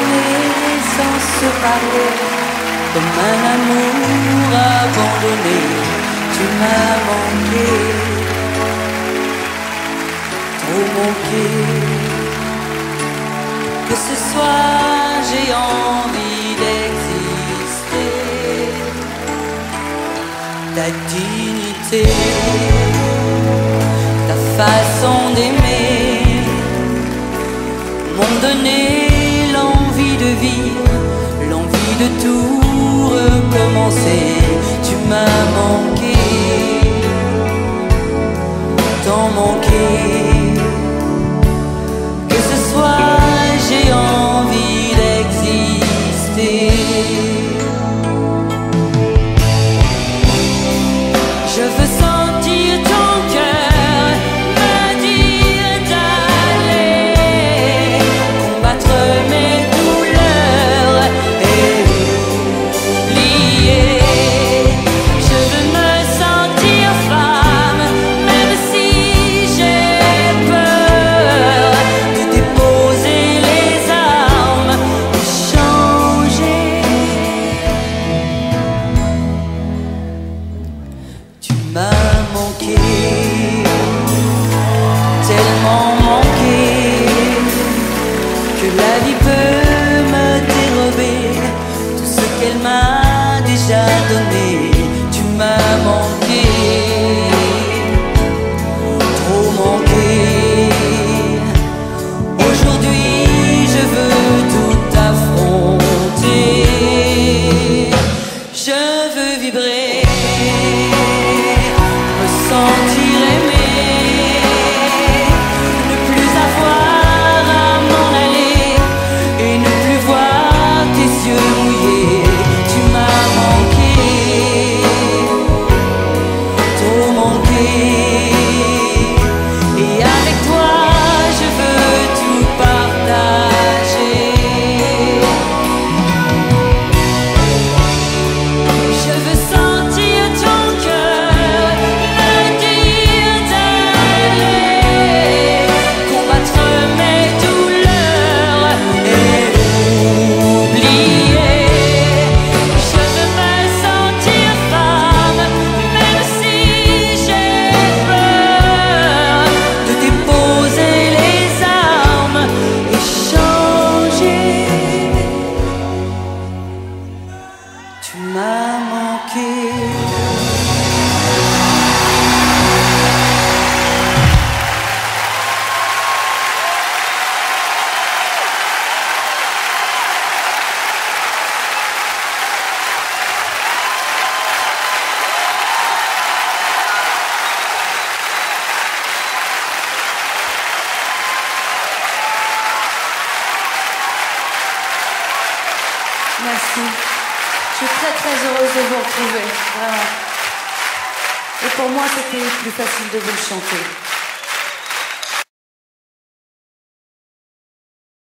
aimé sans se parler, comme un amour abandonné. Tu m'as manqué, trop manqué. Que ce soir j'ai envie d'exister. Ta dignité, ta façon d'aimer m'ont donné l'envie de vivre, l'envie de tout recommencer. Tu m'as manqué, tant manqué. Que ce soir j'ai envie d'exister. Je veux sentir ton cœur me dire d'aller combattre mes douleurs et oublier. Je veux me sentir femme, même si j'ai peur de déposer les armes et changer. Tu m'as manqué, tellement manqué, que la vie peut me dérober tout ce qu'elle m'a déjà donné. Tu m'as manqué, trop manqué. Aujourd'hui je veux tout affronter. Je veux vibrer, me sentir aimé, ne plus avoir à m'en aller et ne plus voir tes yeux mouillés. Tu m'as manqué, trop manqué. Et avec toi je veux tout partager. Je veux sentir ton cœur me dire d'aller combattre mes douleurs et oublier. Je veux me sentir femme, même si j'ai peur de déposer les armes et changer. Tu m'as manqué. Merci. Je suis très très heureuse de vous retrouver, vraiment. Et pour moi, c'était plus facile de vous le chanter.